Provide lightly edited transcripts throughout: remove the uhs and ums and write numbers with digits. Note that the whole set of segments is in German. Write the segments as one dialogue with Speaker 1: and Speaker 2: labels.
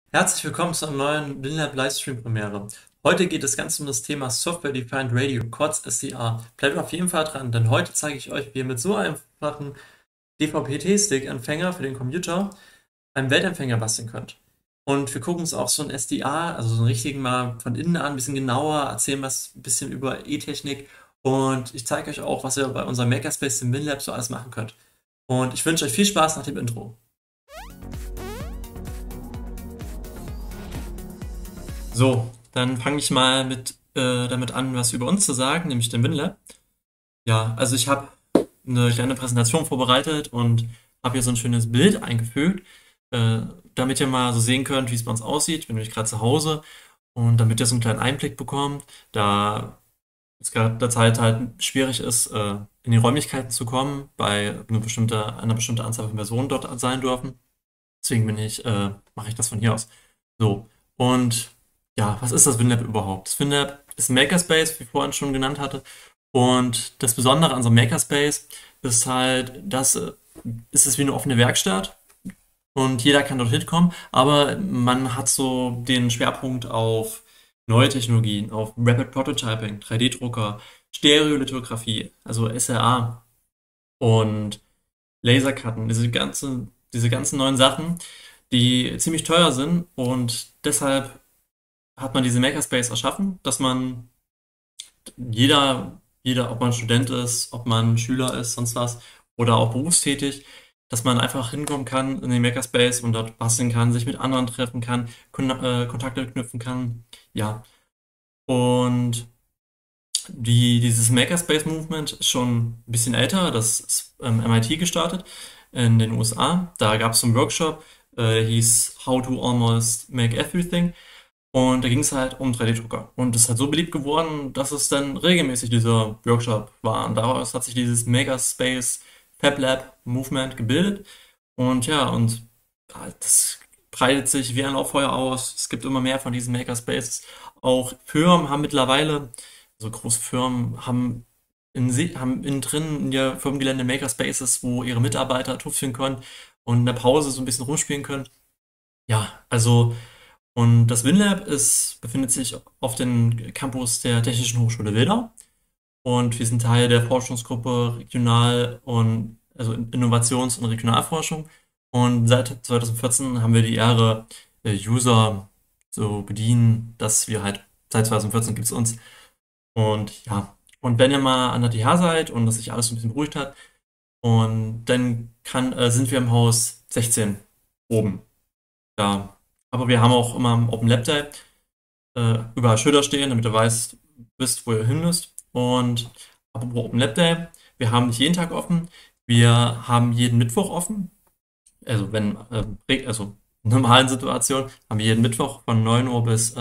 Speaker 1: Herzlich willkommen zu einer neuen WinLab Livestream-Premiere. Heute geht es ganz um das Thema Software Defined Radio, kurz SDR. Bleibt auf jeden Fall dran, denn heute zeige ich euch, wie ihr mit so einfachen DVB-T-Stick-Empfänger für den Computer einen Weltempfänger basteln könnt. Und wir gucken uns auch so einen SDR, also so einen richtigen mal von innen an, ein bisschen genauer, erzählen was ein bisschen über E-Technik und ich zeige euch auch, was ihr bei unserem Makerspace im WinLab so alles machen könnt. Und ich wünsche euch viel Spaß nach dem Intro. So, dann fange ich mal damit an, was über uns zu sagen, nämlich den WinLab. Ja, also ich habe eine kleine Präsentation vorbereitet und habe hier so ein schönes Bild eingefügt, äh, damit ihr mal so sehen könnt, wie es bei uns aussieht. Ich bin nämlich gerade zu Hause und damit ihr so einen kleinen Einblick bekommt, da es gerade derzeit halt schwierig ist, in die Räumlichkeiten zu kommen, bei einer bestimmten Anzahl von Personen dort sein dürfen. Deswegen mache ich das von hier aus. So, und ja, was ist das WinLab überhaupt? Das WinLab ist ein Makerspace, wie ich vorhin schon genannt hatte. Und das Besondere an so einem Makerspace ist halt, es ist wie eine offene Werkstatt und jeder kann dort hinkommen, aber man hat so den Schwerpunkt auf neue Technologien, auf Rapid Prototyping, 3D-Drucker, Stereolithografie, also SLA und Lasercutten, diese ganzen neuen Sachen, die ziemlich teuer sind und deshalb hat man diese Makerspace erschaffen, dass man ob man Student ist, ob man Schüler ist, sonst was, oder auch berufstätig, dass man einfach hinkommen kann in den Makerspace und dort basteln kann, sich mit anderen treffen kann, Kontakte knüpfen kann. Ja, und dieses Makerspace-Movement ist schon ein bisschen älter, das ist MIT gestartet in den USA. Da gab es so einen Workshop, hieß How to Almost Make Everything. Und da ging es halt um 3D-Drucker. Und es ist halt so beliebt geworden, dass es dann regelmäßig dieser Workshop war. Und daraus hat sich dieses Makerspace Fab Lab Movement gebildet. Und ja, das breitet sich wie ein Lauffeuer aus. Es gibt immer mehr von diesen Makerspaces. Auch Firmen haben mittlerweile, also große Firmen haben innen drin in ihr Firmengelände Makerspaces, wo ihre Mitarbeiter tüfteln können und in der Pause so ein bisschen rumspielen können. Ja, also und das WinLab befindet sich auf dem Campus der Technischen Hochschule Wilda und wir sind Teil der Forschungsgruppe also Innovations- und Regionalforschung. Und seit 2014 haben wir die Ehre, User so bedienen, dass wir halt, seit 2014 gibt es uns. Und ja, und wenn ihr mal an der TH seid und das sich alles so ein bisschen beruhigt hat, und dann sind wir im Haus 16 oben. Ja, aber wir haben auch immer auf dem Laptop überall Schilder stehen, damit du wisst, wo ihr hin müsst. Und apropos Open Lab Day, wir haben nicht jeden Tag offen, wir haben jeden Mittwoch offen. Also also in normalen Situationen haben wir jeden Mittwoch von 9 Uhr bis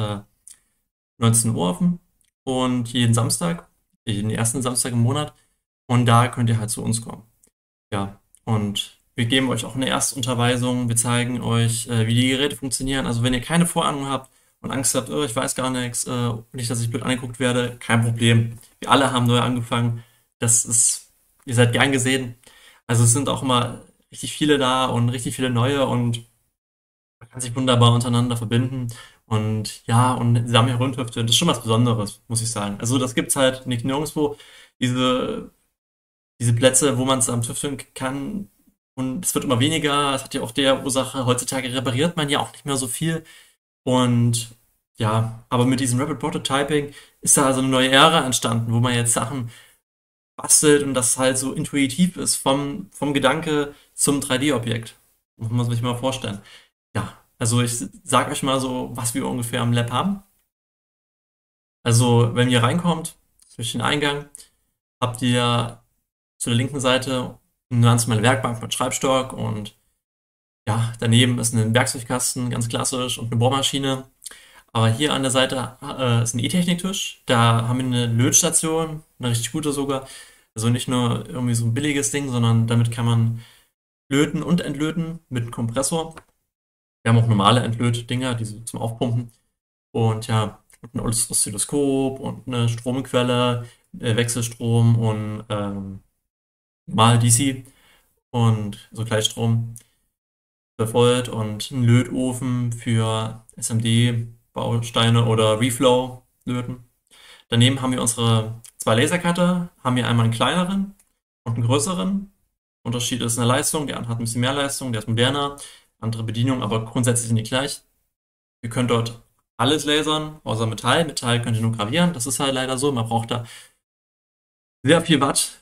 Speaker 1: 19 Uhr offen und jeden ersten Samstag im Monat. Und da könnt ihr halt zu uns kommen. Ja, und wir geben euch auch eine Erstunterweisung. Wir zeigen euch, wie die Geräte funktionieren. Also wenn ihr keine Vorahnung habt und Angst habt, oh, ich weiß gar nichts, nicht, dass ich blöd angeguckt werde, kein Problem. Wir alle haben neu angefangen. Ihr seid gern gesehen. Also es sind auch immer richtig viele da und richtig viele neue und man kann sich wunderbar untereinander verbinden. Und ja, und zusammen herumtüfteln, das ist schon was Besonderes, muss ich sagen. Also das gibt's halt nicht nirgendwo. Diese diese Plätze, wo man es am tüfteln kann. Und es wird immer weniger. Es hat ja auch der Ursache, heutzutage repariert man ja auch nicht mehr so viel. Und ja, aber mit diesem Rapid Prototyping ist da also eine neue Ära entstanden, wo man jetzt Sachen bastelt und das halt so intuitiv ist, vom Gedanke zum 3D-Objekt. Muss man sich mal vorstellen. Ja, also ich sag euch mal so, was wir ungefähr im Lab haben. Also, wenn ihr reinkommt, durch den Eingang, habt ihr zu der linken Seite eine ganz normale Werkbank mit Schreibstock und ja, daneben ist ein Werkzeugkasten, ganz klassisch, und eine Bohrmaschine. Aber hier an der Seite ist ein E-Technik-Tisch. Da haben wir eine Lötstation, eine richtig gute sogar. Also nicht nur irgendwie so ein billiges Ding, sondern damit kann man löten und entlöten mit einem Kompressor. Wir haben auch normale Entlötdinger, die so zum Aufpumpen. Und ja, und ein Oszilloskop und eine Stromquelle, Wechselstrom und mal DC und so Gleichstrom. 12 Volt und einen Lötofen für SMD-Bausteine oder Reflow-Löten. Daneben haben wir unsere zwei Lasercutter, haben wir einmal einen kleineren und einen größeren. Unterschied ist in der Leistung, der andere hat ein bisschen mehr Leistung, der ist moderner, andere Bedienung, aber grundsätzlich sind die gleich. Ihr könnt dort alles lasern, außer Metall. Metall könnt ihr nur gravieren, das ist halt leider so, man braucht da sehr viel Watt.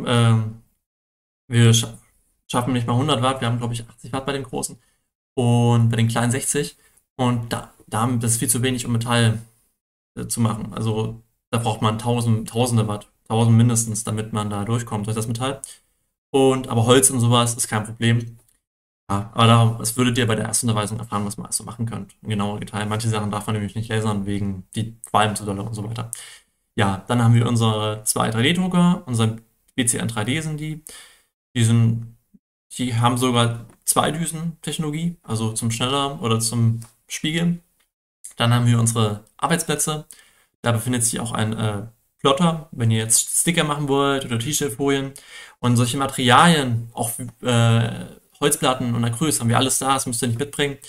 Speaker 1: Wir schaffen nicht mal 100 Watt, wir haben glaube ich 80 Watt bei den großen und bei den kleinen 60. Und das ist viel zu wenig, um Metall zu machen. Also da braucht man Tausende Watt, 1000 mindestens, damit man da durchkommt durch das Metall. Aber Holz und sowas ist kein Problem. Ja, aber das würdet ihr bei der ersten Unterweisung erfahren, was man alles so machen könnt. Ein genauer Detail. Manche Sachen darf man nämlich nicht lasern, wegen die qualmen zu doll und so weiter. Ja, dann haben wir unsere zwei 3D-Drucker, unser BCN 3D sind die. Die sind, die haben sogar zwei Düsen-Technologie, also zum Schneller oder zum Spiegeln. Dann haben wir unsere Arbeitsplätze. Da befindet sich auch ein Plotter, wenn ihr jetzt Sticker machen wollt oder T-Shirt-Folien. Und solche Materialien, auch Holzplatten und Acryls, haben wir alles da, das müsst ihr nicht mitbringen.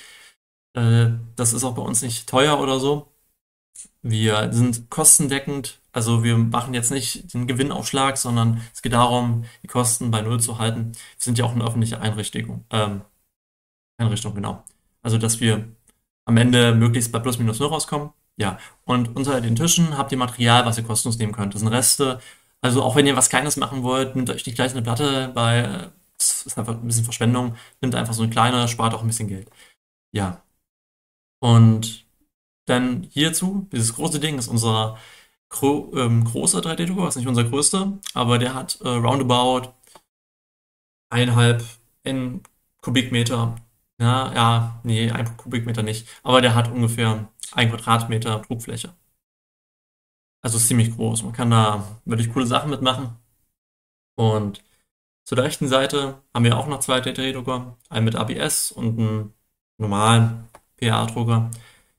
Speaker 1: Das ist auch bei uns nicht teuer oder so. Wir sind kostendeckend, also wir machen jetzt nicht den Gewinnaufschlag, sondern es geht darum, die Kosten bei Null zu halten. Wir sind ja auch eine öffentliche Einrichtung, genau. Also, dass wir am Ende möglichst bei plus minus null rauskommen. Ja, und unter den Tischen habt ihr Material, was ihr kostenlos nehmen könnt. Das sind Reste. Also auch wenn ihr was Kleines machen wollt, nehmt euch nicht gleich eine Platte, weil es ist einfach ein bisschen Verschwendung. Nehmt einfach so eine kleine, spart auch ein bisschen Geld. Ja, und dann hierzu, dieses große Ding ist unser großer 3D-Drucker, ist nicht unser größter, aber der hat roundabout 1,5 in Kubikmeter. Ja, ja, nee, 1 Kubikmeter nicht. Aber der hat ungefähr 1 Quadratmeter Druckfläche. Also ist ziemlich groß. Man kann da wirklich coole Sachen mitmachen. Und zur rechten Seite haben wir auch noch zwei 3D-Drucker. Einen mit ABS und einen normalen PA-Drucker.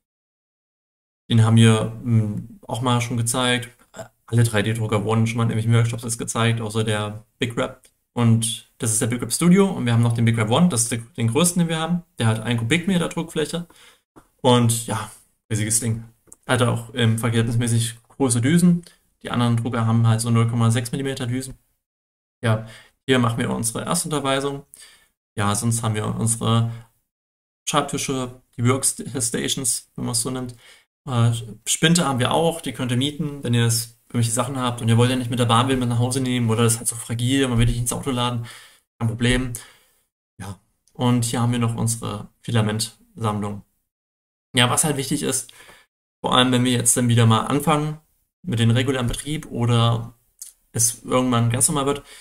Speaker 1: Den haben wir auch mal schon gezeigt. Alle 3D-Drucker wurden schon mal in irgendwelchen Workshops jetzt gezeigt, außer der Big Rap. Und das ist der Big Rap Studio. Und wir haben noch den Big Rap One, das ist den größten, den wir haben. Der hat 1 Kubikmeter Druckfläche. Und ja, riesiges Ding. Hat auch verhältnismäßig große Düsen. Die anderen Drucker haben halt so 0,6 Millimeter Düsen. Ja, hier machen wir unsere Erstunterweisung. Ja, sonst haben wir unsere Schreibtische, die Workstations, wenn man es so nimmt. Äh, Spinte haben wir auch, die könnt ihr mieten, wenn ihr irgendwelche Sachen habt und ihr wollt ja nicht mit der Bahn mit nach Hause nehmen oder das ist halt so fragil, man will nicht ins Auto laden, kein Problem. Ja, und hier haben wir noch unsere Filamentsammlung. Ja, was halt wichtig ist, vor allem wenn wir jetzt dann wieder mal anfangen mit dem regulären Betrieb oder es irgendwann ganz normal wird,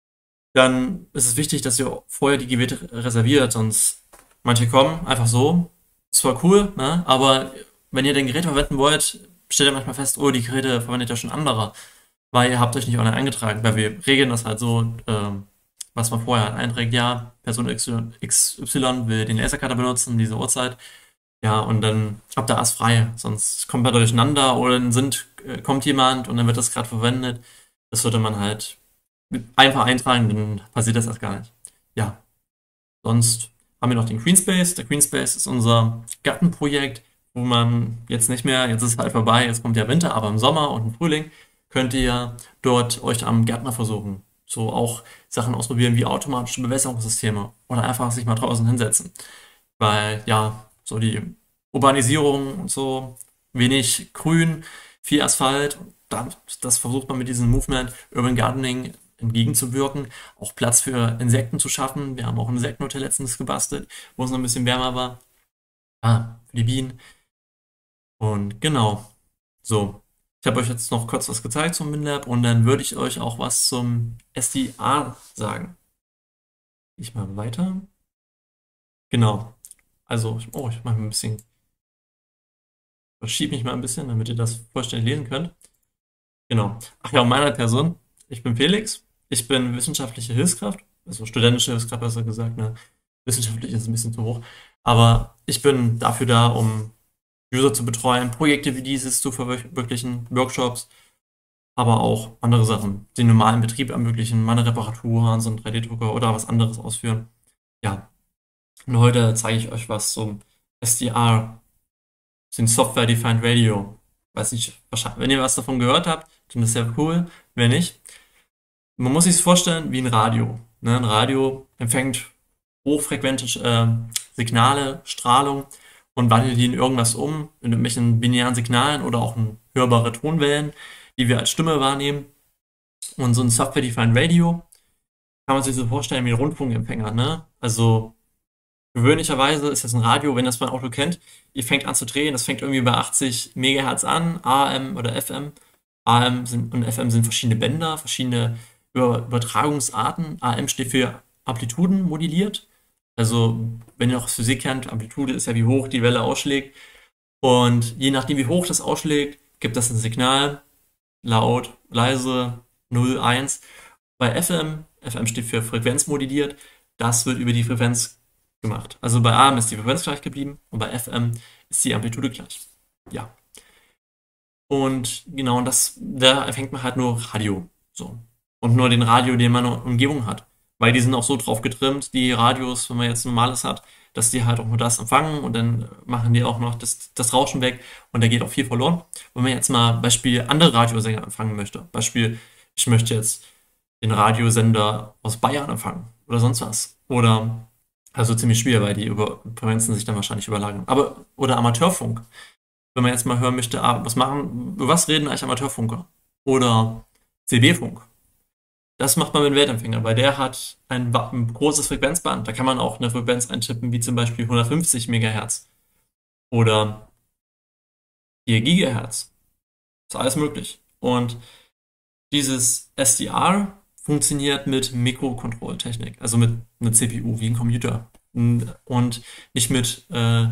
Speaker 1: dann ist es wichtig, dass ihr vorher die Geräte reserviert, sonst manche kommen einfach so. Ist zwar cool, ne? Aber wenn ihr den Gerät verwenden wollt, stellt ihr manchmal fest, oh, die Geräte verwendet ja schon andere, weil ihr habt euch nicht online eingetragen, weil wir regeln das halt so, was man vorher halt einträgt, ja, Person XY will den Lasercutter benutzen, diese Uhrzeit, ja, und dann habt ihr alles frei, sonst kommt man da durcheinander oder dann kommt jemand und dann wird das gerade verwendet. Das sollte man halt einfach eintragen, dann passiert das erst gar nicht. Ja, sonst haben wir noch den Greenspace. Der Greenspace ist unser Gartenprojekt, wo man jetzt nicht mehr, jetzt ist es halt vorbei, jetzt kommt der Winter, aber im Sommer und im Frühling könnt ihr dort euch am Gärtner versuchen. So auch Sachen ausprobieren wie automatische Bewässerungssysteme oder einfach sich mal draußen hinsetzen. Weil ja, so die Urbanisierung und so, wenig Grün, viel Asphalt, das versucht man mit diesem Movement Urban Gardening entgegenzuwirken, auch Platz für Insekten zu schaffen. Wir haben auch ein Insektenhotel letztens gebastelt, wo es noch ein bisschen wärmer war. Für die Bienen. Und genau, so. Ich habe euch jetzt noch kurz was gezeigt zum MinLab und dann würde ich euch auch was zum SDA sagen. Ich mal weiter. Genau. Also, ich mache ein bisschen, verschiebe mich mal ein bisschen, damit ihr das vollständig lesen könnt. Genau. Ach ja, und meine Person. Ich bin Felix. Ich bin wissenschaftliche Hilfskraft, also studentische Hilfskraft, besser gesagt. Ne? Wissenschaftlich ist ein bisschen zu hoch. Aber ich bin dafür da, um User zu betreuen, Projekte wie dieses zu verwirklichen, Workshops, aber auch andere Sachen, den normalen Betrieb ermöglichen, mal eine Reparatur an so einem 3D-Drucker oder was anderes ausführen. Ja, Und heute zeige ich euch was zum SDR, den Software Defined Radio. Weiß nicht, wahrscheinlich, wenn ihr was davon gehört habt, dann ist ja cool. Wenn nicht, man muss sich es vorstellen wie ein Radio. Ne? Ein Radio empfängt hochfrequente Signale, Strahlung und wandelt die in irgendwas um, in irgendwelchen binären Signalen oder auch in hörbare Tonwellen, die wir als Stimme wahrnehmen. Und so ein Software-Defined Radio kann man sich so vorstellen wie ein Rundfunkempfänger. Ne? Also gewöhnlicherweise ist das ein Radio, wenn das mein Auto kennt, ihr fängt an zu drehen, das fängt irgendwie bei 80 Megahertz an, AM oder FM. Und FM sind verschiedene Bänder, verschiedene Übertragungsarten. AM steht für Amplituden modelliert. Also, wenn ihr noch Physik kennt, Amplitude ist ja, wie hoch die Welle ausschlägt. Und je nachdem, wie hoch das ausschlägt, gibt das ein Signal, laut, leise, 0, 1. Bei FM, FM steht für Frequenz modelliert, das wird über die Frequenz gemacht. Also bei AM ist die Frequenz gleich geblieben und bei FM ist die Amplitude gleich. Ja. Und genau, da empfängt man halt nur Radio. So. Und nur den Radio, den man in der Umgebung hat. Weil die sind auch so drauf getrimmt, die Radios, wenn man jetzt normales hat, dass die halt auch nur das empfangen und dann machen die auch noch das Rauschen weg und da geht auch viel verloren. Wenn man jetzt mal Beispiel andere Radiosender empfangen möchte, Beispiel, ich möchte jetzt den Radiosender aus Bayern empfangen oder sonst was. Oder also ziemlich schwer, weil die Frequenzen sich dann wahrscheinlich überlagern. Aber, oder Amateurfunk. Wenn man jetzt mal hören möchte, über was reden eigentlich Amateurfunker? Oder CB-Funk. Das macht man mit dem Weltempfänger, weil der hat ein großes Frequenzband. Da kann man auch eine Frequenz eintippen, wie zum Beispiel 150 Megahertz oder 4 Gigahertz. Ist alles möglich. Und dieses SDR funktioniert mit Mikrocontrol-Technik, also mit einer CPU wie ein Computer und nicht mit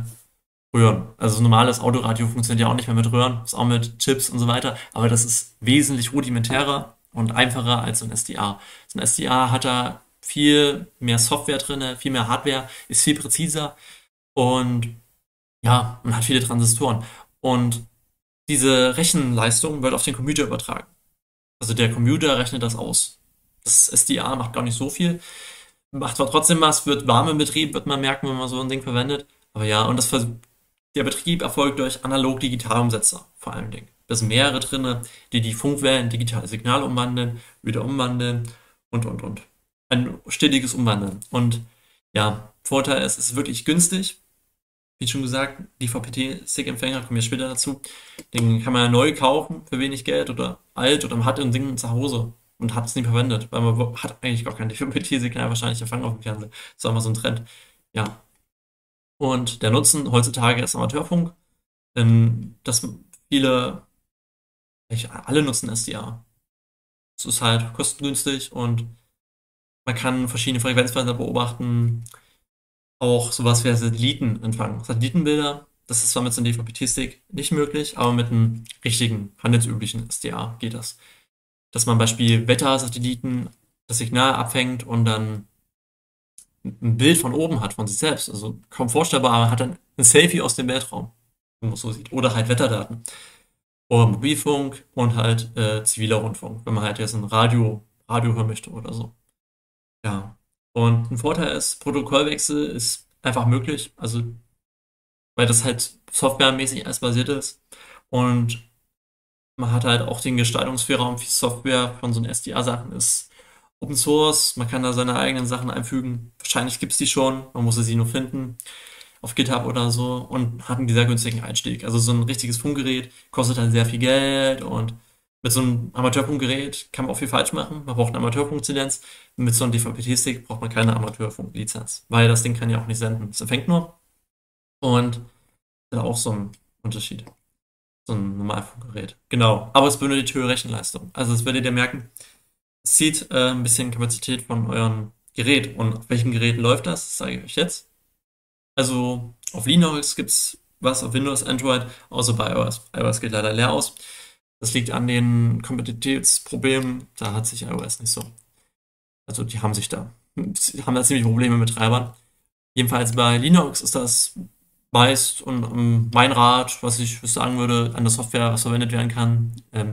Speaker 1: Röhren. Also normales Autoradio funktioniert ja auch nicht mehr mit Röhren, ist auch mit Chips und so weiter, aber das ist wesentlich rudimentärer und einfacher als so ein SDA. So ein SDA hat da viel mehr Software drin, viel mehr Hardware, ist viel präziser und ja, man hat viele Transistoren. Und diese Rechenleistung wird auf den Computer übertragen. Also der Computer rechnet das aus. Das SDA macht gar nicht so viel, macht zwar trotzdem was, wird warm im Betrieb, wird man merken, wenn man so ein Ding verwendet. Aber ja, und der Betrieb erfolgt durch Analog-Digital-Umsetzer vor allen Dingen. Da sind mehrere drin, die die Funkwellen in digitale Signale umwandeln, wieder umwandeln und. Ein stetiges Umwandeln. Und ja, Vorteil ist, es ist wirklich günstig. Wie schon gesagt, die VPT-Stick-Empfänger, kommen wir später dazu. Den kann man ja neu kaufen für wenig Geld oder alt oder man hat ein Ding zu Hause und hat es nie verwendet, weil man hat eigentlich gar kein DVB-T-Signal wahrscheinlich empfangen auf dem Fernseher. Das ist auch mal so ein Trend. Ja. Und der Nutzen heutzutage ist Amateurfunk. Dass viele, eigentlich alle nutzen SDA. Es ist halt kostengünstig und man kann verschiedene Frequenzbänder beobachten. Auch sowas wie Satellitenempfang. Satellitenbilder, das ist zwar mit so einem DVB-T-Stick nicht möglich, aber mit einem richtigen, handelsüblichen SDA geht das. Dass man Beispiel Wettersatelliten das Signal abfängt und dann ein Bild von oben hat, von sich selbst. Also kaum vorstellbar, aber man hat dann ein Selfie aus dem Weltraum, wenn man es so sieht. Oder halt Wetterdaten. Oder Mobilfunk und halt ziviler Rundfunk, wenn man halt jetzt ein Radio hören möchte oder so. Ja. Und ein Vorteil ist, Protokollwechsel ist einfach möglich, also weil das halt softwaremäßig alles basiert ist. Und man hat halt auch den Gestaltungsspielraum für Software von so einen SDA-Sachen ist Open Source, man kann da seine eigenen Sachen einfügen. Wahrscheinlich gibt es die schon, man muss sie nur finden auf GitHub oder so und hat einen sehr günstigen Einstieg. Also so ein richtiges Funkgerät kostet halt sehr viel Geld und mit so einem Amateurfunkgerät kann man auch viel falsch machen. Man braucht eine Amateurfunklizenz. Mit so einem DVB-T-Stick braucht man keine Amateurfunklizenz, weil das Ding kann ja auch nicht senden. Es empfängt nur und das ist auch so ein Unterschied. So ein Normalfunkgerät. Genau. Aber es benötigt höhere Rechenleistung. Also das werdet ihr merken. Es zieht ein bisschen Kapazität von eurem Gerät. Und auf welchem Gerät läuft das? Das zeige ich euch jetzt. Also auf Linux gibt es was, auf Windows, Android, außer bei iOS. iOS geht leider leer aus. Das liegt an den Kompatibilitätsproblemen. Da hat sich iOS nicht so. Also die haben da ziemlich Probleme mit Treibern. Jedenfalls bei Linux ist das meist und mein Rat, was ich sagen würde, an der Software, was verwendet werden kann,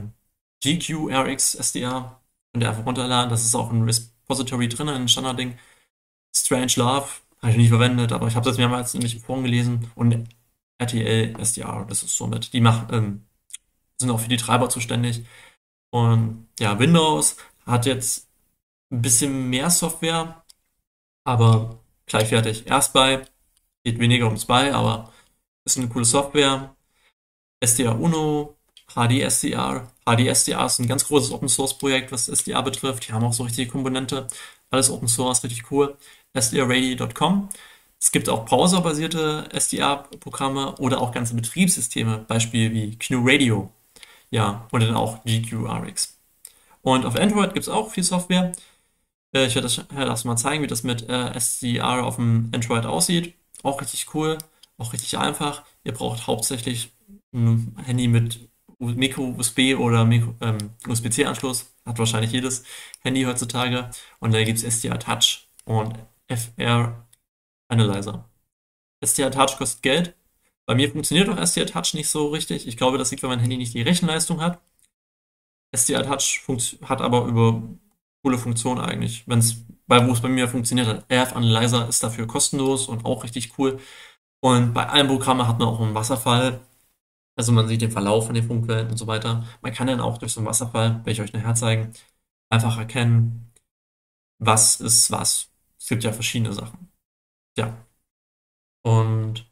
Speaker 1: GQRX SDA. Könnt ihr einfach runterladen. Das ist auch ein Repository drin, ein Standardding. Strange Love habe ich noch nie verwendet, aber ich habe das mehrmals in welchen Foren gelesen und RTL SDR, das ist somit, sind auch für die Treiber zuständig. Und ja, Windows hat jetzt ein bisschen mehr Software, aber gleichwertig. AirSpy geht weniger ums Spy, aber ist eine coole Software. SDR Uno, HDSDR. HDSDR ist ein ganz großes Open Source Projekt, was SDR betrifft. Die haben auch so richtige Komponente. Alles Open Source, richtig cool. SDRready.com. Es gibt auch browserbasierte SDR-Programme oder auch ganze Betriebssysteme, Beispiel wie GNU Radio. Ja, und dann auch GQRX. Und auf Android gibt es auch viel Software. Ich werde das mal zeigen, wie das mit SDR auf dem Android aussieht. Auch richtig cool, auch richtig einfach. Ihr braucht hauptsächlich ein Handy mit Micro-USB oder USB-C-Anschluss. Hat wahrscheinlich jedes Handy heutzutage. Und da gibt es SDR Touch und FR Analyzer. SDR Touch kostet Geld. Bei mir funktioniert auch SDR Touch nicht so richtig. Ich glaube, das liegt, weil mein Handy nicht die Rechenleistung hat. SDR Touch hat aber über coole Funktionen eigentlich. Wo es bei mir funktioniert hat. RF Analyzer ist dafür kostenlos und auch richtig cool. Und bei allen Programmen hat man auch einen Wasserfall. Also man sieht den Verlauf von den Funkwellen und so weiter. Man kann dann auch durch so einen Wasserfall, werde ich euch nachher zeigen, einfach erkennen, was ist was. Es gibt ja verschiedene Sachen. Ja. Und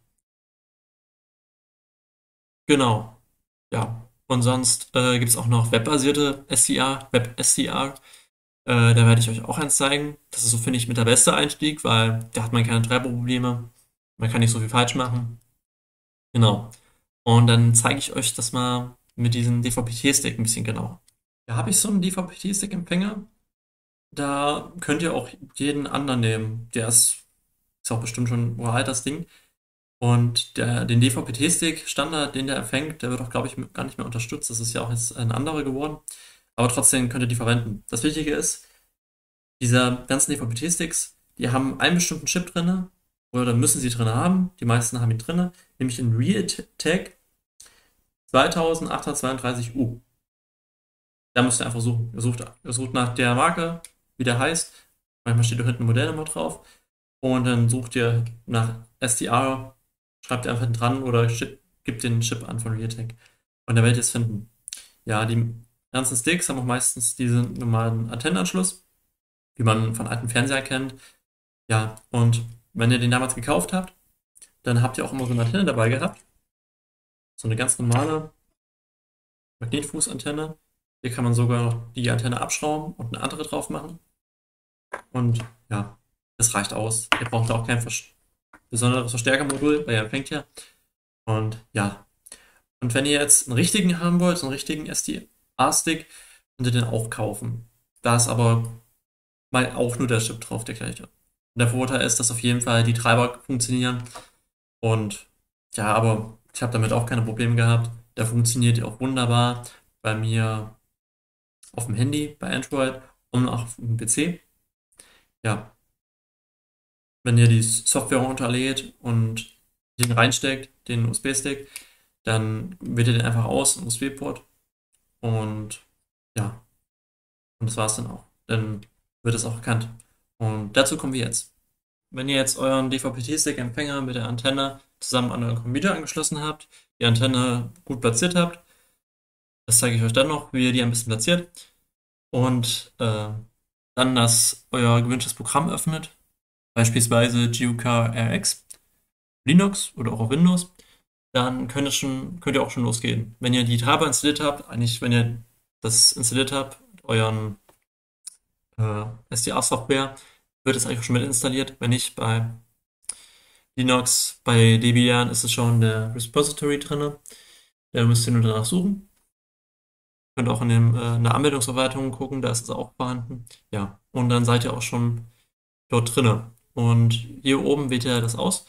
Speaker 1: genau. Ja. Und sonst gibt es auch noch webbasierte SDR, Web-SDR. Da werde ich euch auch eins zeigen. Das ist so, finde ich, mit der beste Einstieg, weil da hat man keine Treiberprobleme. Man kann nicht so viel falsch machen. Genau. Und dann zeige ich euch das mal mit diesem DVB-T-Stick ein bisschen genauer. Da habe ich so einen DVB-T-Stick-Empfänger. Da könnt ihr auch jeden anderen nehmen. Ist auch bestimmt schon ein uralt, das Ding. Und den DVB-T-Stick Standard, den der empfängt, der wird auch, glaube ich, gar nicht mehr unterstützt. Das ist ja auch jetzt ein anderer geworden. Aber trotzdem könnt ihr die verwenden. Das Wichtige ist, diese ganzen DVB-T-Sticks, die haben einen bestimmten Chip drin, oder müssen sie drin haben. Die meisten haben ihn drin, nämlich den Realtek 2832U. Da müsst ihr einfach suchen. Ihr sucht nach der Marke, wie der heißt. Manchmal steht da hinten eine Modellnummer drauf. Und dann sucht ihr nach SDR, schreibt ihr einfach dran oder gebt den Chip an von Realtek. Und dann werdet ihr es finden. Ja, die ganzen Sticks haben auch meistens diesen normalen Antennenanschluss, wie man von alten Fernseher kennt. Ja, und wenn ihr den damals gekauft habt, dann habt ihr auch immer so eine Antenne dabei gehabt. So eine ganz normale Magnetfußantenne. Hier kann man sogar noch die Antenne abschrauben und eine andere drauf machen. Und ja, das reicht aus. Ihr braucht auch kein besonderes Verstärkermodul, weil ihr empfängt ja. Und ja. Und wenn ihr jetzt einen richtigen haben wollt, so einen richtigen SDA-Stick, könnt ihr den auch kaufen. Da ist aber mal auch nur der Chip drauf, der gleiche. Und der Vorteil ist, dass auf jeden Fall die Treiber funktionieren. Und ja, aber ich habe damit auch keine Probleme gehabt. Der funktioniert ja auch wunderbar bei mir auf dem Handy, bei Android und auch auf dem PC. Ja, wenn ihr die Software runterlädt und den reinsteckt, den USB-Stick, dann wählt ihr den einfach aus, einen USB-Port und ja, und das war's dann auch. Dann wird es auch erkannt. Und dazu kommen wir jetzt. Wenn ihr jetzt euren DVB-T-Stick-Empfänger mit der Antenne zusammen an euren Computer angeschlossen habt, die Antenne gut platziert habt, das zeige ich euch dann noch, wie ihr die am besten platziert, und dann euer gewünschtes Programm öffnet, beispielsweise GUK-RX, Linux oder auch auf Windows, dann könnt ihr auch schon losgehen. Wenn ihr die Treiber installiert habt, eigentlich, wenn ihr das installiert habt, euren SDA-Software, wird es eigentlich auch schon mit installiert. Wenn nicht, bei Linux, bei Debian ist es schon der Repository drin. Da müsst ihr nur danach suchen. Könnt auch in der Anmeldungsverwaltung gucken, da ist es auch vorhanden. Ja, und dann seid ihr auch schon dort drinne. Und hier oben wählt ihr das aus.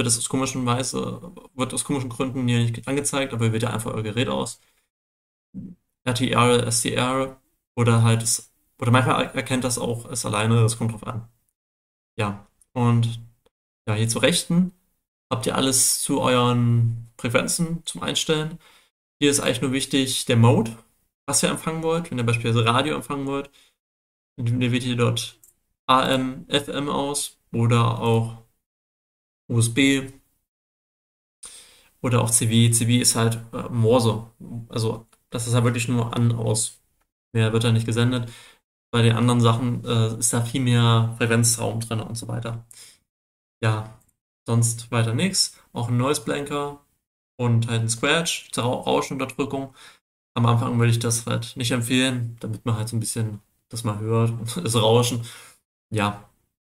Speaker 1: Wird aus komischen Gründen hier nicht angezeigt, aber wählt ihr einfach euer Gerät aus. RTR, SDR oder manchmal erkennt das auch es alleine, das kommt drauf an. Ja, und ja, hier zur Rechten habt ihr alles zu euren Frequenzen zum Einstellen. Hier ist eigentlich nur wichtig der Mode, was ihr empfangen wollt. Wenn ihr beispielsweise Radio empfangen wollt, dann wählt ihr dort AM, FM aus oder auch USB oder auch CW. CW ist halt Morse. Also das ist halt wirklich nur an, aus. Mehr wird da nicht gesendet. Bei den anderen Sachen ist da viel mehr Frequenzraum drin und so weiter. Ja, sonst weiter nichts. Auch ein Noise Blanker und halt ein Scratch zur Rauschunterdrückung. Am Anfang würde ich das halt nicht empfehlen, damit man halt so ein bisschen das mal hört, das Rauschen. Ja,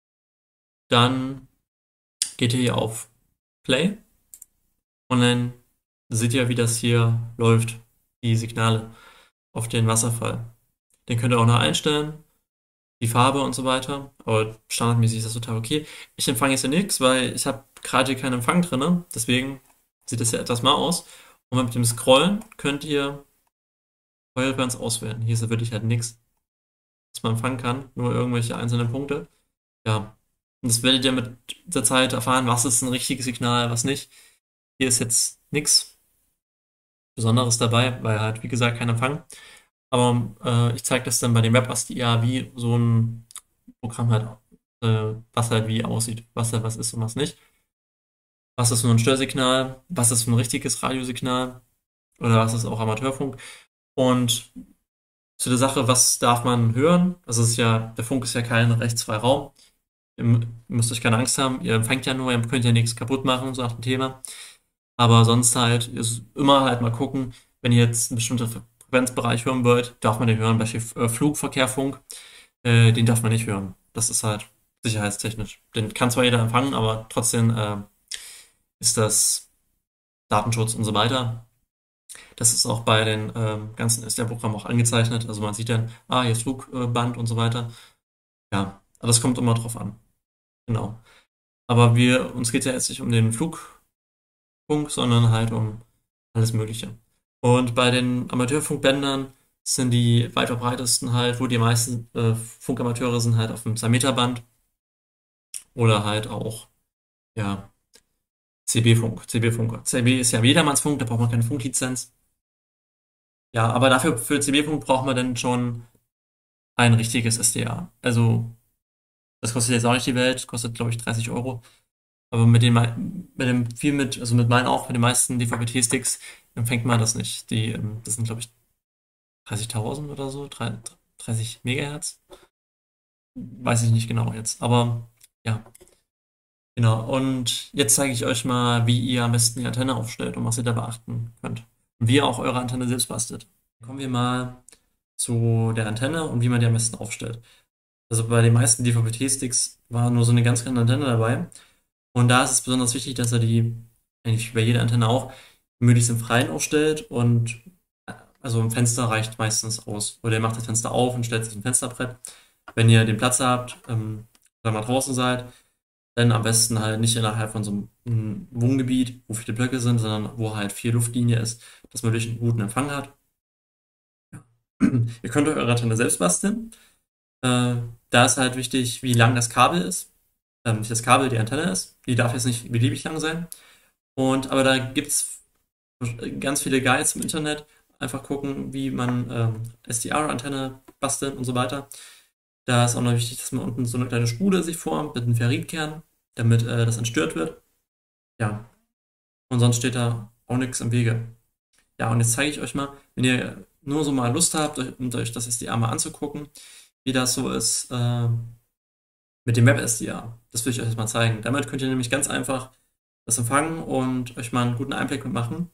Speaker 1: dann geht ihr hier auf Play und dann seht ihr, wie das hier läuft, die Signale auf den Wasserfall. Den könnt ihr auch noch einstellen, die Farbe und so weiter. Aber standardmäßig ist das total okay. Ich empfange jetzt hier nichts, weil ich habe gerade hier keinen Empfang drin. Deswegen sieht das ja etwas mal aus. Und mit dem Scrollen könnt ihr Feuerquarz auswählen. Hier ist ja wirklich halt nichts, was man empfangen kann. Nur irgendwelche einzelnen Punkte. Ja. Und das werdet ihr mit der Zeit erfahren, was ist ein richtiges Signal, was nicht. Hier ist jetzt nichts Besonderes dabei, weil halt, wie gesagt, kein Empfang. Aber ich zeige das dann bei dem WebASDIA, wie so ein Programm halt, was halt wie aussieht, was halt was ist und was nicht. Was ist nur ein Störsignal, was ist ein richtiges Radiosignal oder was ist auch Amateurfunk. Und zu der Sache, was darf man hören? Also es ist ja, der Funk ist ja kein rechtsfreier Raum. Ihr müsst euch keine Angst haben, ihr empfangt ja nur, ihr könnt ja nichts kaputt machen, so nach dem Thema. Aber sonst halt ist immer halt mal gucken, wenn ihr jetzt einen bestimmten Frequenzbereich hören wollt, darf man den hören, beispielsweise Flugverkehrfunk, den darf man nicht hören. Das ist halt sicherheitstechnisch. Den kann zwar jeder empfangen, aber trotzdem ist das Datenschutz und so weiter. Das ist auch bei den ganzen SDR-Programmen auch angezeichnet. Also man sieht dann, ah, hier ist Flugband und so weiter. Ja, aber das kommt immer drauf an. Genau. Aber uns geht es ja jetzt nicht um den Flugfunk, sondern halt um alles Mögliche. Und bei den Amateurfunkbändern sind die weit verbreitesten halt, wo die meisten Funkamateure sind halt auf dem 2-Meter-Band oder halt auch, ja, CB-Funk, CB-Funk. CB ist ja jedermannsfunk, da braucht man keine Funklizenz. Ja, aber dafür für CB-Funk braucht man dann schon ein richtiges SDA. Also, das kostet jetzt auch nicht die Welt, kostet, glaube ich, 30 Euro. Aber also mit meinen auch, mit den meisten DVB-T-Sticks empfängt man das nicht. Das sind, glaube ich, 30.000 oder so, 30 Megahertz. Weiß ich nicht genau jetzt. Aber ja, genau. Und jetzt zeige ich euch mal, wie ihr am besten die Antenne aufstellt und was ihr da beachten könnt. Und wie ihr auch eure Antenne selbst bastelt. Kommen wir mal zu der Antenne und wie man die am besten aufstellt. Also bei den meisten DVB-T-Sticks war nur so eine ganz kleine Antenne dabei. Und da ist es besonders wichtig, dass er die, eigentlich wie bei jeder Antenne auch, möglichst im Freien aufstellt und also ein Fenster reicht meistens aus. Oder ihr macht das Fenster auf und stellt sich ein Fensterbrett. Wenn ihr den Platz habt, wenn ihr mal draußen seid, dann am besten halt nicht innerhalb von so einem Wohngebiet, wo viele Blöcke sind, sondern wo halt viel Luftlinie ist, dass man wirklich einen guten Empfang hat. Ja. Ihr könnt euch eure Antenne selbst basteln. Äh, Da ist halt wichtig, wie lang das Kabel ist. Nicht das Kabel, die Antenne ist. Die darf jetzt nicht beliebig lang sein. Aber da gibt es ganz viele Guides im Internet. Einfach gucken, wie man SDR-Antenne bastelt und so weiter. Da ist auch noch wichtig, dass man unten so eine kleine Spule sich formt mit einem Ferritkern, damit das entstört wird. Ja, und sonst steht da auch nichts im Wege. Ja, und jetzt zeige ich euch mal, wenn ihr nur so mal Lust habt, euch das SDR mal anzugucken, wie das so ist mit dem Web-SDR. Das will ich euch jetzt mal zeigen. Damit könnt ihr nämlich ganz einfach das empfangen und euch mal einen guten Einblick mitmachen.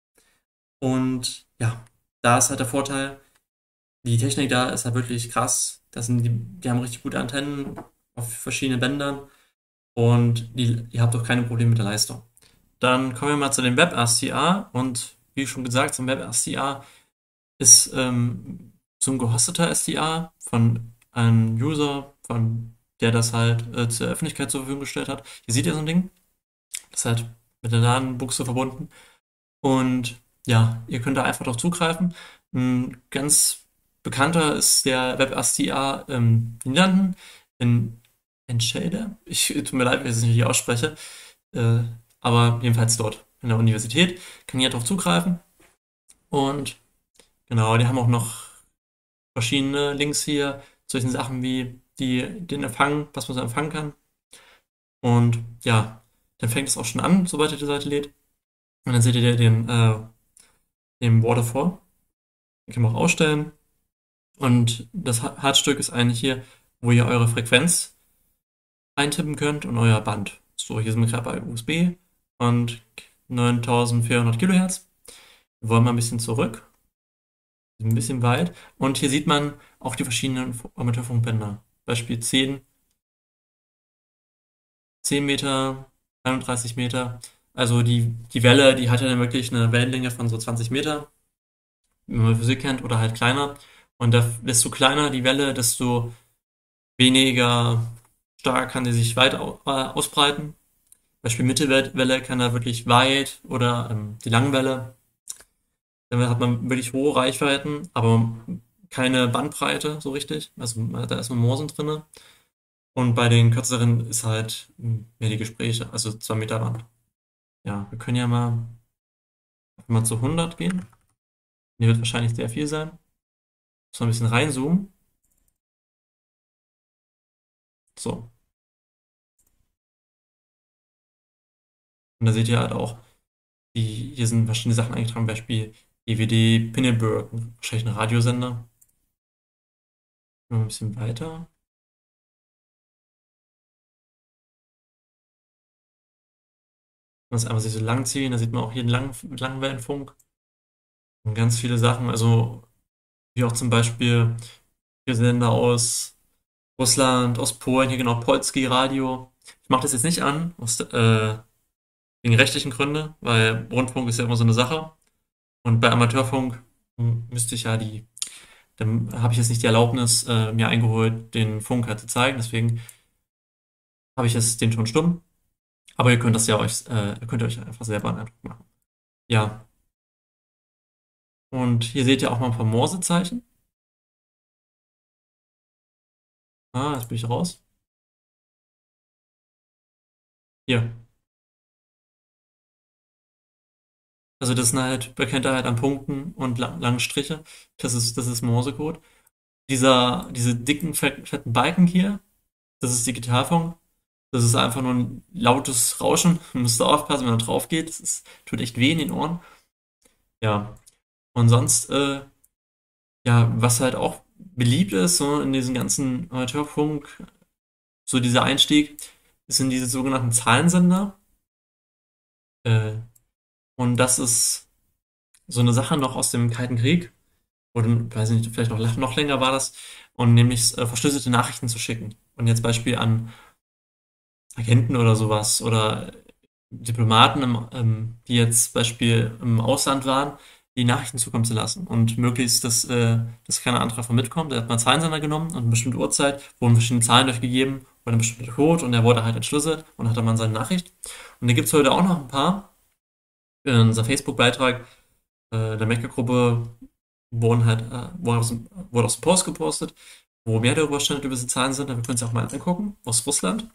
Speaker 1: Und ja, da ist halt der Vorteil, die Technik da ist halt wirklich krass. Die haben richtig gute Antennen auf verschiedenen Bändern und ihr habt auch keine Probleme mit der Leistung. Dann kommen wir mal zu dem WebRTR und wie schon gesagt, so ein WebRTR ist so ein gehosteter SDA von einem User, der das halt zur Öffentlichkeit zur Verfügung gestellt hat. Hier seht ihr so ein Ding, das ist halt mit der LAN-Buchse verbunden. Und ja, ihr könnt da einfach drauf zugreifen. Ein ganz bekannter ist der WebASDA in den Niederlanden, in Enschede. Tut mir leid, wenn ich es nicht richtig ausspreche. Äh, aber jedenfalls dort in der Universität kann jeder drauf zugreifen. Und genau, die haben auch noch verschiedene Links hier zu solchen Sachen wie den Empfang, was man so empfangen kann. Und ja, Dann fängt es auch schon an, sobald ihr die Seite lädt. Und dann seht ihr den Waterfall. Den kann man auch ausstellen. Und das Herzstück ist eigentlich hier, wo ihr eure Frequenz eintippen könnt und euer Band. So, hier sind wir gerade bei USB und 9400 Kilohertz. Wir wollen mal ein bisschen zurück, ein bisschen weit. Und hier sieht man auch die verschiedenen Amateurfunkbänder. Beispiel 10 Meter, 31 Meter. Also die Welle, die hat ja dann wirklich eine Wellenlänge von so 20 Meter, wenn man Physik kennt, oder halt kleiner. Und desto kleiner die Welle, desto weniger stark kann sie sich weit ausbreiten. Beispiel Mittelwelle kann da wirklich weit oder die Langwelle, dann hat man wirklich hohe Reichweiten, aber keine Bandbreite so richtig. Also da ist nur Morsen drinne. Und bei den kürzeren ist halt mehr die Gespräche, also 2 Meter Band. Ja, wir können ja mal zu 100 gehen. Hier wird wahrscheinlich sehr viel sein. Muss mal ein bisschen reinzoomen. So. Und da seht ihr halt auch, hier sind verschiedene Sachen eingetragen, Beispiel EWD Pinneberg, wahrscheinlich ein Radiosender. Noch ein bisschen weiter. Das einfach sich so lang ziehen, da sieht man auch hier einen Langwellenfunk und ganz viele Sachen, also wie auch zum Beispiel hier Sender aus Russland, aus Polen, hier genau Polski Radio. Ich mache das jetzt nicht an, wegen rechtlichen Gründe, weil Rundfunk ist ja immer so eine Sache. Und bei Amateurfunk müsste ich ja dann habe ich jetzt nicht die Erlaubnis mir eingeholt, den Funk halt zu zeigen. Deswegen habe ich jetzt den Ton stumm. Aber ihr könnt das ja könnt ihr euch einfach selber einen Eindruck machen. Ja, und hier seht ihr auch mal ein paar Morsezeichen. Ah, jetzt bin ich raus. Hier. Also das sind halt, erkennt ihr halt an Punkten und langen Striche. Das ist Morsecode. Diese dicken, fetten Balken hier, das ist Digitalfunk. Das ist einfach nur ein lautes Rauschen. Man müsste aufpassen, wenn man drauf geht. Tut echt weh in den Ohren. Ja. Und sonst, ja, was halt auch beliebt ist, so in diesem ganzen Amateurfunk, so dieser Einstieg, sind diese sogenannten Zahlensender. Äh, und das ist so eine Sache noch aus dem Kalten Krieg. Oder, weiß nicht, vielleicht noch länger war das. Und nämlich verschlüsselte Nachrichten zu schicken. Und jetzt Beispiel an Agenten oder sowas oder Diplomaten, die jetzt Beispiel im Ausland waren, die Nachrichten zukommen zu lassen und möglichst, dass keiner anderer von mitkommt. Er hat mal einen Zahlensender genommen und eine bestimmte Uhrzeit wurden verschiedene Zahlen durchgegeben oder ein bestimmter Code und der wurde halt entschlüsselt und hat dann mal seine Nachricht. Und da gibt es heute auch noch ein paar. In unserem Facebook-Beitrag der Maker-Gruppe wurde aus dem Post gepostet, wo mehr darüber stand, über diese Zahlen sind. Wir können es auch mal angucken, aus Russland.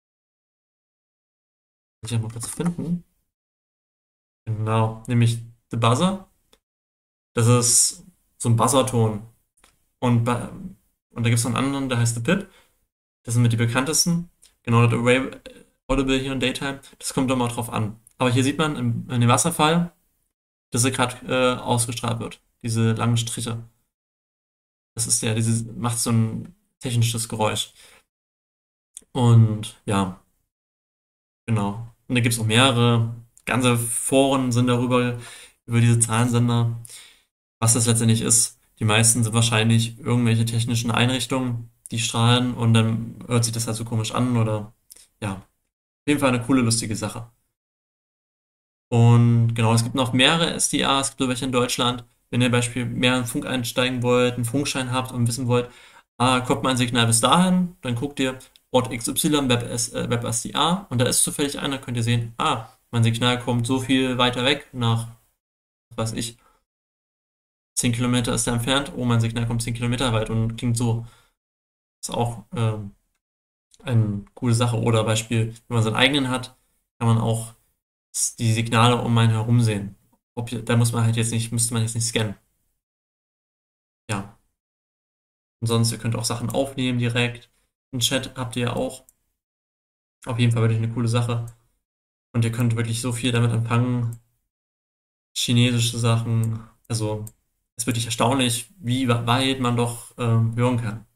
Speaker 1: Ich ja mal kurz finden. Genau, nämlich The Buzzer. Das ist so ein Buzzerton. Und, und da gibt es noch einen anderen, der heißt The Pip. Das sind mit die bekanntesten. Genau, das Array Audible hier in Daytime. Das kommt doch mal drauf an. Aber hier sieht man in dem Wasserfall, dass er gerade ausgestrahlt wird. Diese langen Striche. Das ist macht so ein technisches Geräusch. Und ja, genau. Und da gibt es noch mehrere. Ganze Foren sind über diese Zahlensender. Was das letztendlich ist. Die meisten sind wahrscheinlich irgendwelche technischen Einrichtungen, die strahlen und dann hört sich das halt so komisch an oder ja, auf jeden Fall eine coole, lustige Sache. Und genau, es gibt noch mehrere SDA, es gibt so welche in Deutschland. Wenn ihr Beispiel mehr in Funk einsteigen wollt, einen Funkschein habt und wissen wollt, kommt mein Signal bis dahin, dann guckt ihr Ort XY, Web SDA und da ist zufällig einer, könnt ihr sehen, mein Signal kommt so viel weiter weg, nach, was weiß ich, 10 Kilometer ist er entfernt, mein Signal kommt 10 Kilometer weit und klingt so. Ist auch eine coole Sache. Oder Beispiel, wenn man seinen eigenen hat, kann man auch die Signale um einen herum sehen. Da müsste man jetzt nicht scannen. Ja. Und sonst, ihr könnt auch Sachen aufnehmen direkt. Einen Chat habt ihr ja auch. Auf jeden Fall wirklich eine coole Sache. Und ihr könnt wirklich so viel damit empfangen, chinesische Sachen. Also es ist wirklich erstaunlich, wie weit man doch hören kann.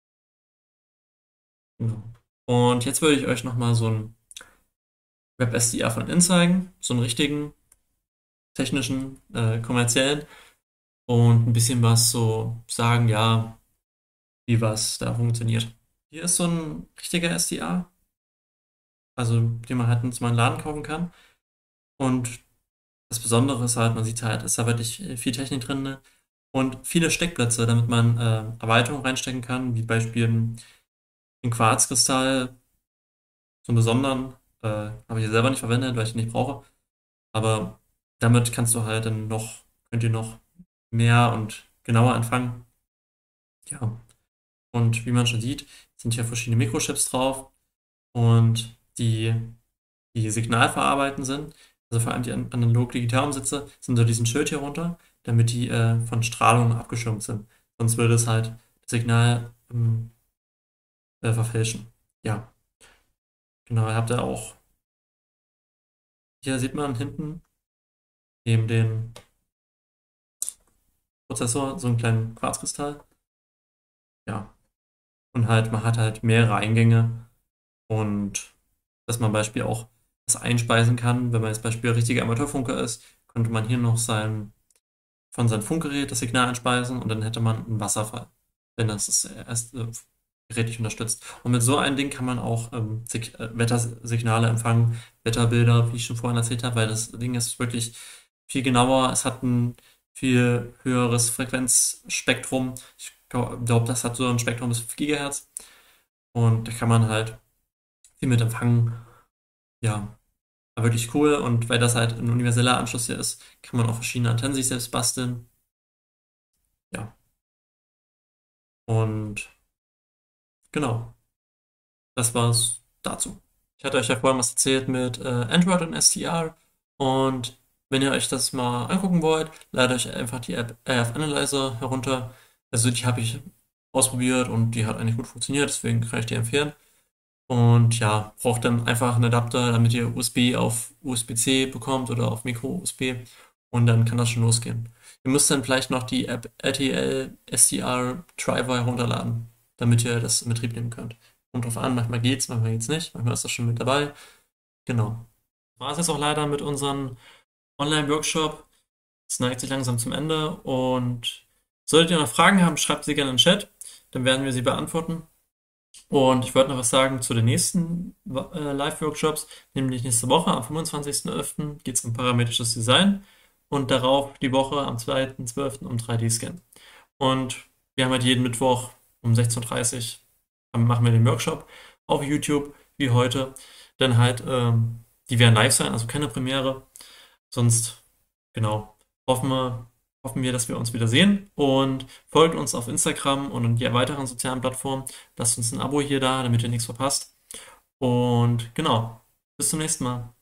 Speaker 1: Genau. Und jetzt würde ich euch nochmal so einen Web-SDR von innen zeigen, so einen richtigen, technischen, kommerziellen und ein bisschen was so sagen, ja, wie was da funktioniert. Hier ist so ein richtiger SDR, also den man halt in so einem Laden kaufen kann. Und das Besondere ist halt, man sieht halt, ist da wirklich viel Technik drin, ne? Und viele Steckplätze, damit man Erweiterungen reinstecken kann, wie Beispiel den Quarzkristall, so einen besonderen, habe ich selber nicht verwendet, weil ich den nicht brauche. Aber damit kannst du halt dann noch, könnt ihr noch mehr und genauer empfangen. Ja. Und wie man schon sieht, sind hier verschiedene Mikrochips drauf und die Signal verarbeiten sind. Also vor allem die Analog-Digital-Umsätze sind so diesen Schild hier runter, damit die von Strahlung abgeschirmt sind. Sonst würde es halt das Signal verfälschen. Ja, genau. Ihr habt da auch, hier sieht man hinten neben dem Prozessor so einen kleinen Quarzkristall. Ja, und halt, man hat halt mehrere Eingänge und dass man Beispiel auch das einspeisen kann. Wenn man jetzt Beispiel richtiger Amateurfunker ist, könnte man hier noch von seinem Funkgerät das Signal einspeisen und dann hätte man einen Wasserfall, wenn das erste Gerät nicht unterstützt. Und mit so einem Ding kann man auch Wettersignale empfangen, Wetterbilder, wie ich schon vorhin erzählt habe, weil das Ding ist wirklich viel genauer. Es hat ein viel höheres Frequenzspektrum. Ich glaube, das hat so ein Spektrum bis 5 Gigahertz. Und da kann man halt viel mit empfangen. Ja, war wirklich cool. Und weil das halt ein universeller Anschluss hier ist, kann man auch verschiedene Antennen sich selbst basteln. Ja, und genau, das war's dazu. Ich hatte euch ja vorhin was erzählt mit Android und STR. Und wenn ihr euch das mal angucken wollt, ladet euch einfach die App AF Analyzer herunter. Also die habe ich ausprobiert und die hat eigentlich gut funktioniert, deswegen kann ich die empfehlen. Und ja, braucht dann einfach einen Adapter, damit ihr USB auf USB-C bekommt oder auf Micro-USB. Und dann kann das schon losgehen. Ihr müsst dann vielleicht noch die App RTL SDR Driver herunterladen, damit ihr das in Betrieb nehmen könnt. Kommt drauf an, manchmal geht's nicht, manchmal ist das schon mit dabei. Genau. War es jetzt auch leider mit unserem Online-Workshop. Es neigt sich langsam zum Ende und solltet ihr noch Fragen haben, schreibt sie gerne in den Chat, dann werden wir sie beantworten. Und ich wollte noch was sagen zu den nächsten Live-Workshops, nämlich nächste Woche am 25.11. geht es um parametrisches Design und darauf die Woche am 2.12. um 3D-Scan. Und wir haben halt jeden Mittwoch um 16:30 Uhr machen wir den Workshop auf YouTube, wie heute. Dann halt, die werden live sein, also keine Premiere. Sonst, genau, hoffen wir, dass wir uns wieder sehen und folgt uns auf Instagram und die weiteren sozialen Plattformen. Lasst uns ein Abo hier da, damit ihr nichts verpasst. Und genau, bis zum nächsten Mal.